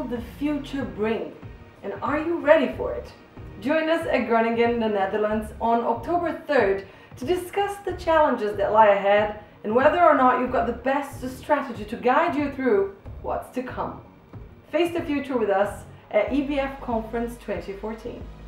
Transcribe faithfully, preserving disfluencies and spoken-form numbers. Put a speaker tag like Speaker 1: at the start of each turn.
Speaker 1: will the future bring? And are you ready for it? Join us at Groningen, the Netherlands on October third to discuss the challenges that lie ahead and whether or not you've got the best strategy to guide you through what's to come. Face the future with us at E B F Conference twenty fourteen.